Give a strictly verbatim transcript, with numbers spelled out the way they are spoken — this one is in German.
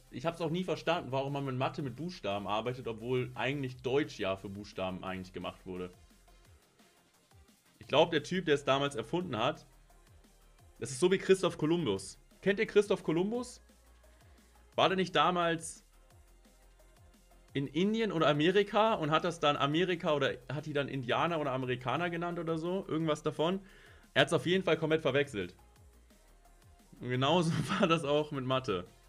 Ich habe es auch nie verstanden, warum man mit Mathe mit Buchstaben arbeitet, obwohl eigentlich Deutsch ja für Buchstaben eigentlich gemacht wurde. Ich glaube, der Typ, der es damals erfunden hat, das ist so wie Christoph Kolumbus. Kennt ihr Christoph Kolumbus? War der nicht damals in Indien oder Amerika und hat das dann Amerika oder hat die dann Indianer oder Amerikaner genannt oder so? Irgendwas davon. Er hat es auf jeden Fall komplett verwechselt. Und genauso war das auch mit Mathe.